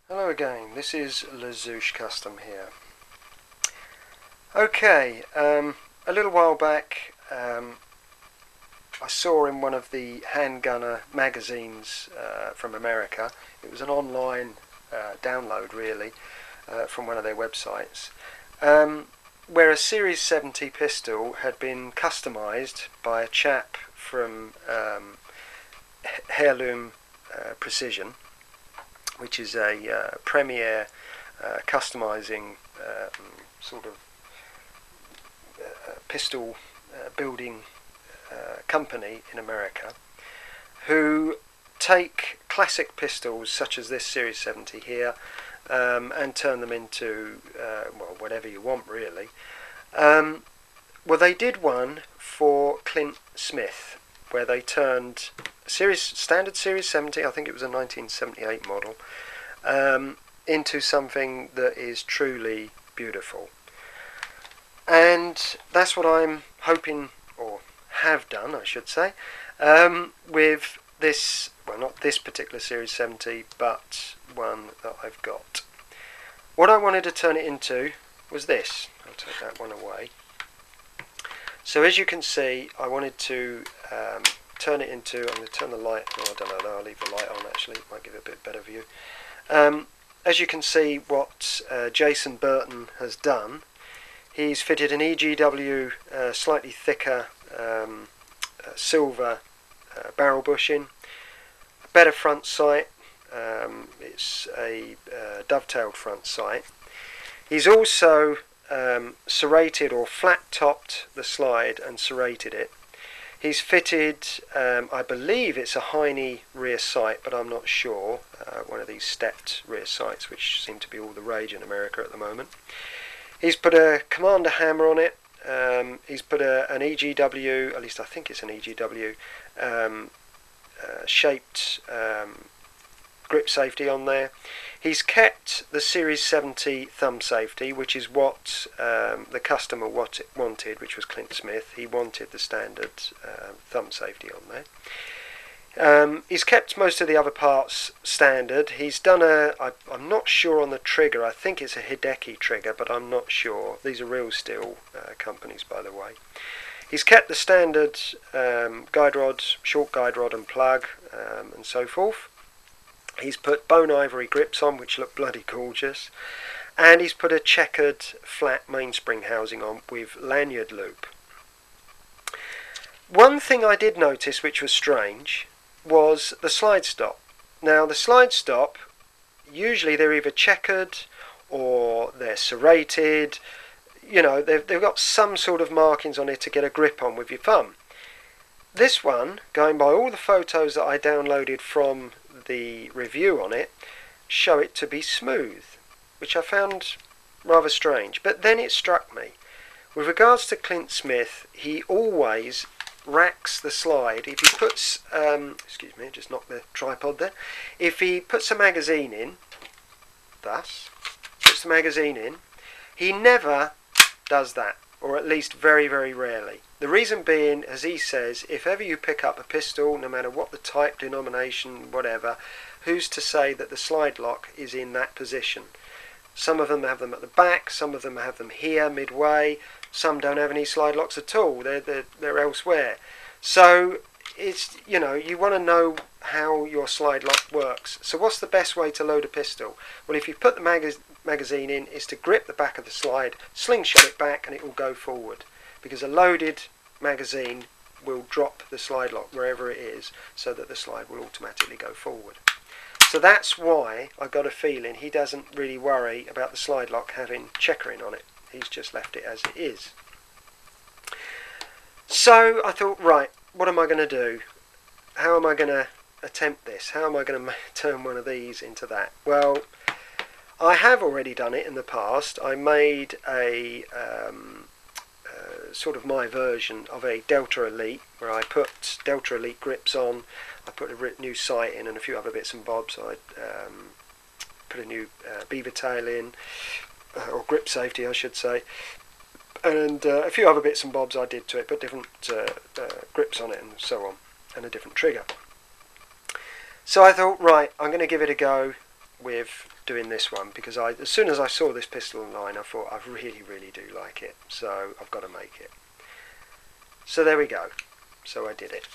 Hello again, this is LaZouche Custom here. Okay, a little while back I saw in one of the Handgunner magazines from America, it was an online download really from one of their websites, where a Series 70 pistol had been customised by a chap from Heirloom Precision, which is a premier customising sort of pistol building company in America, who take classic pistols such as this Series 70 here and turn them into well, whatever you want really. Well, they did one for Clint Smith where they turned standard Series 70, I think it was a 1978 model, into something that is truly beautiful. And that's what I'm hoping, or have done I should say, with this, well, not this particular Series 70, but one that I've got. What I wanted to turn it into was this. I'll take that one away. So as you can see, I wanted to turn it into, I'm going to turn the light, oh, I don't know, I'll leave the light on actually, it might give it a bit better view. As you can see, what Jason Burton has done, he's fitted an EGW slightly thicker silver barrel bushing, a better front sight, it's a dovetailed front sight. He's also serrated or flat topped the slide and serrated it. He's fitted, I believe it's a Heine rear sight, but I'm not sure, one of these stepped rear sights which seem to be all the rage in America at the moment. He's put a commander hammer on it, he's put an EGW, at least I think it's an EGW, shaped grip safety on there. He's kept the Series 70 thumb safety, which is what the customer wanted, which was Clint Smith. He wanted the standard thumb safety on there. He's kept most of the other parts standard. He's done I'm not sure on the trigger, I think it's a Hideki trigger, but I'm not sure. These are real steel companies, by the way. He's kept the standard guide rod, short guide rod and plug, and so forth. He's put bone ivory grips on, which look bloody gorgeous, and he's put a checkered flat mainspring housing on with lanyard loop. One thing I did notice which was strange was the slide stop. Now the slide stop, usually they're either checkered or they're serrated, you know, they've got some sort of markings on it to get a grip on with your thumb. This one, going by all the photos that I downloaded from the review on it, show it to be smooth, which I found rather strange. But then it struck me, with regards to Clint Smith, he always racks the slide. If he puts, excuse me, just knocked the tripod there. If he puts a magazine in, thus, puts the magazine in, he never does that, or at least very, very rarely. The reason being, as he says, if ever you pick up a pistol, no matter what the type, denomination, whatever, who's to say that the slide lock is in that position? Some of them have them at the back, some of them have them here, midway, some don't have any slide locks at all, they're elsewhere. So, it's, you know, you want to know how your slide lock works. So what's the best way to load a pistol? Well, if you put the magazine in, is to grip the back of the slide, slingshot it back, and it will go forward. Because a loaded magazine will drop the slide lock wherever it is, so that the slide will automatically go forward. So that's why I got a feeling he doesn't really worry about the slide lock having checkering on it. He's just left it as it is. So I thought, right, what am I going to do? How am I going to attempt this? How am I going to turn one of these into that? Well, I have already done it in the past. I made a sort of my version of a Delta Elite, where I put Delta Elite grips on, I put a new sight in and a few other bits and bobs. I put a new beaver tail in, or grip safety I should say, and a few other bits and bobs I did to it, put different grips on it and so on, and a different trigger. So I thought, right, I'm going to give it a go with doing this one, because as soon as I saw this pistol online, I thought I really do like it, so I've got to make it. So there we go. So I did it.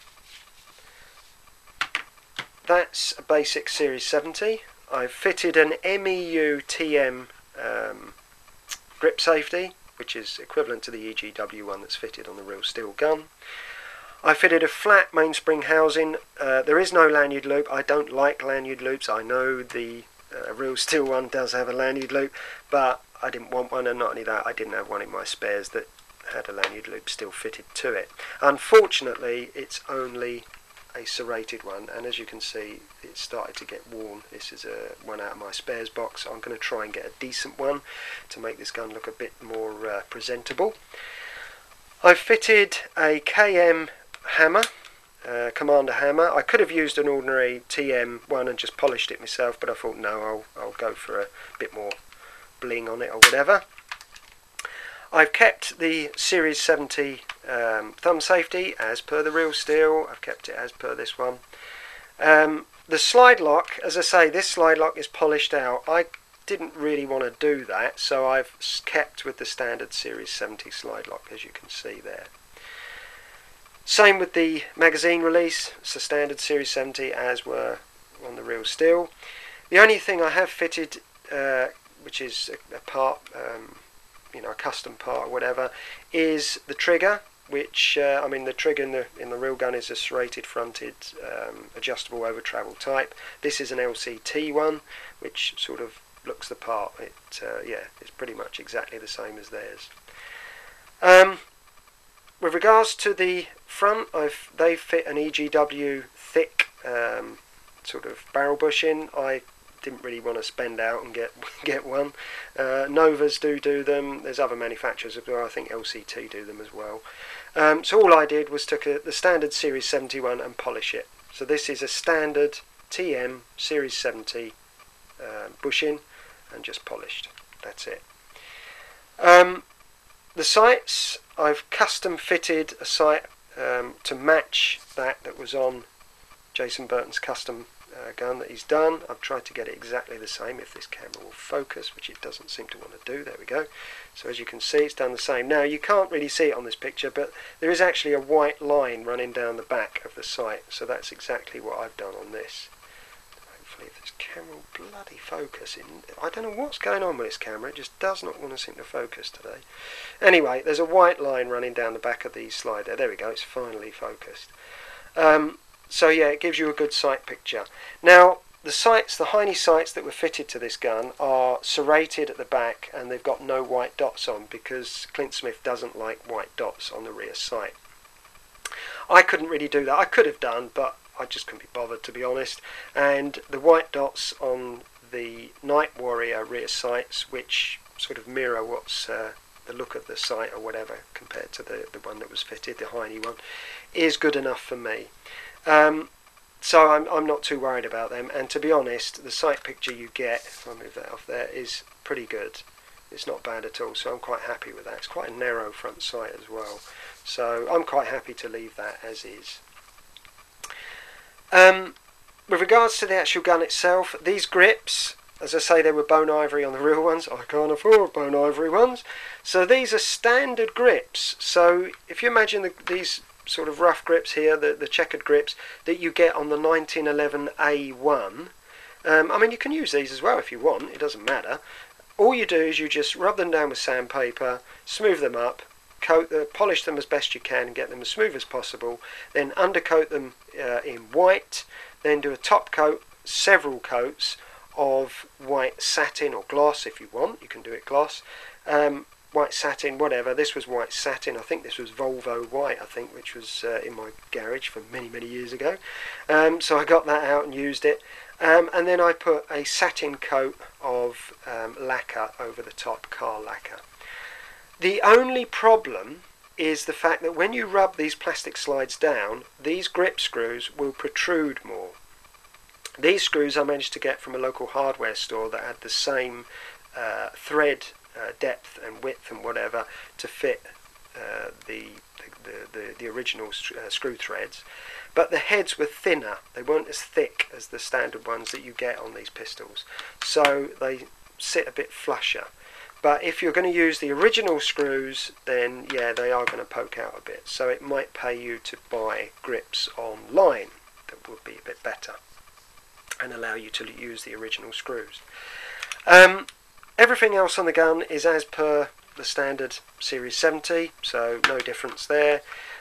That's a basic Series 70. I've fitted an MEU TM grip safety, which is equivalent to the EGW one that's fitted on the real steel gun. I fitted a flat mainspring housing. There is no lanyard loop. I don't like lanyard loops. I know the real steel one does have a lanyard loop, but I didn't want one, and not only that, I didn't have one in my spares that had a lanyard loop still fitted to it. Unfortunately, it's only a serrated one, and as you can see, it started to get worn. This is one out of my spares box. I'm going to try and get a decent one to make this gun look a bit more presentable. I've fitted a KM hammer, commander hammer. I could have used an ordinary TM one and just polished it myself, but I thought no, I'll go for a bit more bling on it or whatever. I've kept the Series 70 thumb safety as per the real steel. I've kept it as per this one. The slide lock, as I say, this slide lock is polished out. I didn't really want to do that, so I've kept with the standard Series 70 slide lock, as you can see there. Same with the magazine release. It's the standard Series 70 as were on the real steel. The only thing I have fitted, which is a part, a custom part or whatever, is the trigger, which the trigger in the real gun is a serrated fronted adjustable over travel type. This is an LCT one, which sort of looks the part. It's pretty much exactly the same as theirs. With regards to the front, they fit an EGW thick sort of barrel bushing. I didn't really want to spend out and get one. Novas do them. There's other manufacturers as well. I think LCT do them as well. So all I did was took the standard Series 71 and polish it. So this is a standard TM Series 70 bushing and just polished. That's it. The sights, I've custom fitted a sight to match that was on Jason Burton's custom gun that he's done. I've tried to get it exactly the same, if this camera will focus, which it doesn't seem to want to do. There we go. So as you can see, it's done the same. Now you can't really see it on this picture, but there is actually a white line running down the back of the sight, so that's exactly what I've done on this. Hopefully if this camera will bloody focus. I don't know what's going on with this camera, it just does not want to seem to focus today. Anyway, there's a white line running down the back of the slide there. There we go, it's finally focused. So yeah, it gives you a good sight picture. Now, the sights, the Heine sights that were fitted to this gun are serrated at the back, and they've got no white dots on, because Clint Smith doesn't like white dots on the rear sight. I couldn't really do that. I could have done, but I just couldn't be bothered, to be honest. And the white dots on the Night Warrior rear sights, which sort of mirror what's the look of the sight or whatever compared to the one that was fitted, the Heine one, is good enough for me. So I'm not too worried about them, and to be honest, the sight picture you get, if I move that off there, is pretty good. It's not bad at all, so I'm quite happy with that. It's quite a narrow front sight as well, so I'm quite happy to leave that as is. With regards to the actual gun itself, these grips, as I say, they were bone ivory on the real ones. I can't afford bone ivory ones, so these are standard grips. So if you imagine these sort of rough grips here, the checkered grips that you get on the 1911 A1. You can use these as well if you want, it doesn't matter. All you do is you just rub them down with sandpaper, smooth them up, polish them as best you can and get them as smooth as possible, then undercoat them in white, then do a top coat, several coats of white satin or gloss if you want, you can do it gloss. White satin, whatever. This was white satin. I think this was Volvo white, which was in my garage for many years ago. So I got that out and used it. And then I put a satin coat of lacquer over the top, car lacquer. The only problem is the fact that when you rub these plastic slides down, these grip screws will protrude more. These screws I managed to get from a local hardware store that had the same thread depth and width and whatever to fit the original screw threads, but the heads were thinner. They weren't as thick as the standard ones that you get on these pistols, so they sit a bit flusher. But if you're going to use the original screws, then yeah, they are going to poke out a bit, so it might pay you to buy grips online that would be a bit better and allow you to use the original screws. Everything else on the gun is as per the standard Series 70, so no difference there.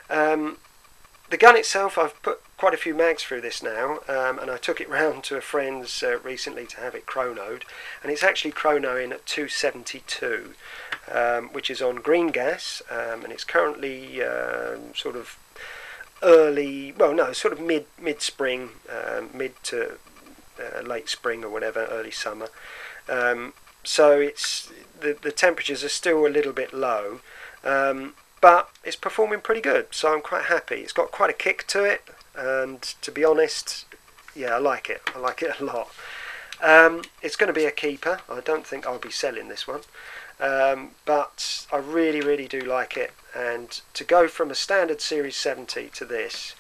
The gun itself, I've put quite a few mags through this now, and I took it round to a friend's recently to have it chronoed, and it's actually chronoing at 272, which is on green gas, and it's currently sort of early, well no, sort of mid-spring, mid to late spring or whatever, early summer. So it's the temperatures are still a little bit low, but it's performing pretty good, so I'm quite happy. It's got quite a kick to it, and to be honest, yeah, I like it a lot. It's going to be a keeper. I don't think I'll be selling this one, but I really do like it. And to go from a standard Series 70 to this,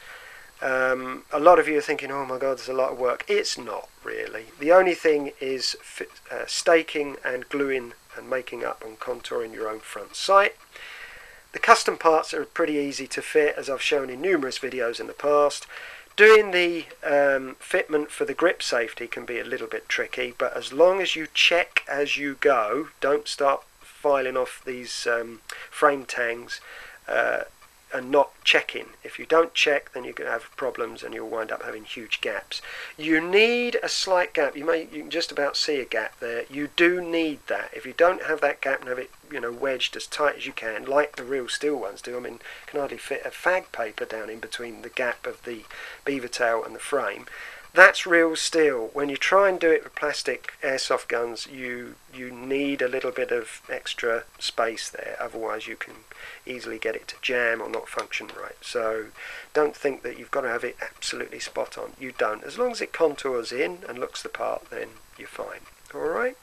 a lot of you are thinking, oh my god, there's a lot of work. It's not really. The only thing is staking and gluing and making up and contouring your own front sight. The custom parts are pretty easy to fit, as I've shown in numerous videos in the past. Doing the fitment for the grip safety can be a little bit tricky, but as long as you check as you go, don't start filing off these frame tangs and not checking. If you don't check, then you're going to have problems and you'll wind up having huge gaps. You need a slight gap. You can just about see a gap there. You do need that. If you don't have that gap and have it, you know, wedged as tight as you can, like the real steel ones do. I mean, you can hardly fit a fag paper down in between the gap of the beaver tail and the frame. That's real steel. When you try and do it with plastic airsoft guns, you need a little bit of extra space there, otherwise you can easily get it to jam or not function right. So don't think that you've got to have it absolutely spot on. You don't. As long as it contours in and looks the part, then you're fine. Alright?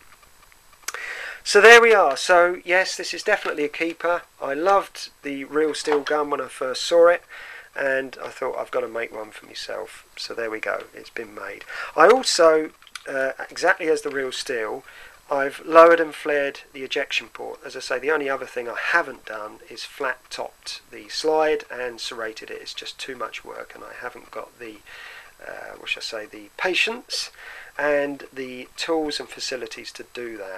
So there we are. So yes, this is definitely a keeper. I loved the real steel gun when I first saw it, and I thought I've got to make one for myself. So there we go, it's been made. I also, exactly as the real steel, I've lowered and flared the ejection port. As I say, the only other thing I haven't done is flat topped the slide and serrated it. It's just too much work, and I haven't got the what shall I say, the patience and the tools and facilities to do that.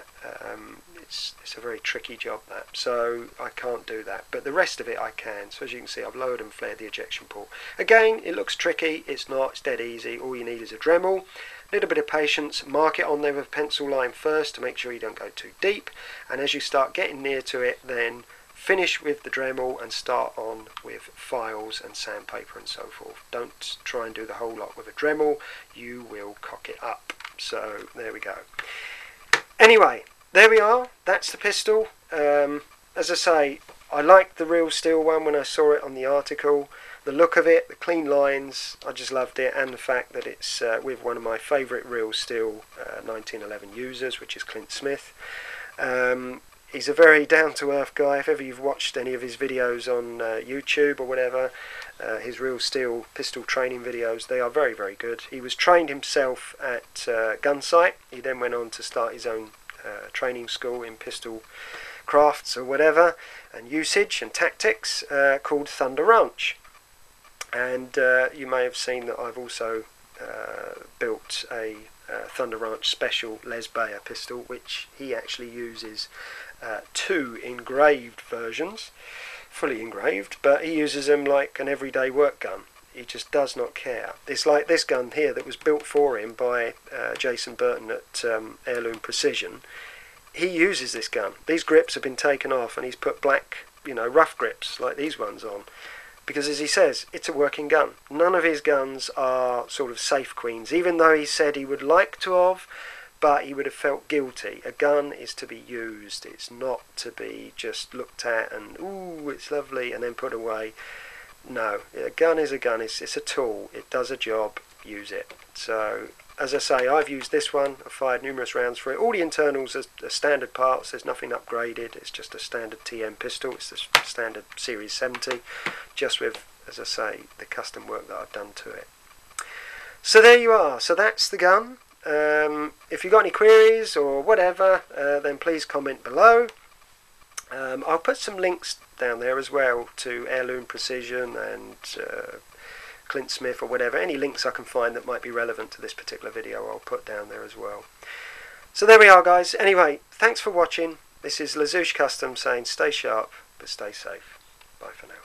It's a very tricky job, that, so I can't do that, but the rest of it I can. So as you can see, I've lowered and flared the ejection port. Again, it looks tricky. It's not. It's dead easy. All you need is a Dremel, a little bit of patience, mark it on there with a pencil line first to make sure you don't go too deep, and as you start getting near to it, then finish with the Dremel and start on with files and sandpaper and so forth. Don't try and do the whole lot with a Dremel, you will cock it up. So there we go. Anyway, there we are. That's the pistol. As I say, I liked the real steel one when I saw it on the article. The look of it, the clean lines, I just loved it, and the fact that it's with one of my favourite real steel 1911 users, which is Clint Smith. He's a very down-to-earth guy. If ever you've watched any of his videos on YouTube or whatever, his real steel pistol training videos, they are very good. He was trained himself at Gunsite. He then went on to start his own training school in pistol crafts or whatever, and usage and tactics, called Thunder Ranch. And you may have seen that I've also built a Thunder Ranch Special Les Bayer pistol, which he actually uses two engraved versions, fully engraved, but he uses them like an everyday work gun. He just does not care. It's like this gun here that was built for him by Jason Burton at Heirloom Precision. He uses this gun. These grips have been taken off and he's put black, you know, rough grips like these ones on, because as he says, it's a working gun. None of his guns are sort of safe queens, even though he said he would like to have, but he would have felt guilty. A gun is to be used. It's not to be just looked at and, ooh, it's lovely, and then put away. No, a gun is a gun. It's a tool. It does a job. Use it. So, as I say, I've used this one. I've fired numerous rounds for it. All the internals are standard parts. There's nothing upgraded. It's just a standard TM pistol. It's the standard Series 70, just with as I say, the custom work that I've done to it. So there you are. So that's the gun. If you've got any queries or whatever, then please comment below. I'll put some links down there as well to Heirloom Precision and Clint Smith or whatever. Any links I can find that might be relevant to this particular video I'll put down there as well. So there we are, guys. Anyway, thanks for watching. This is LaZouche Custom saying stay sharp but stay safe. Bye for now.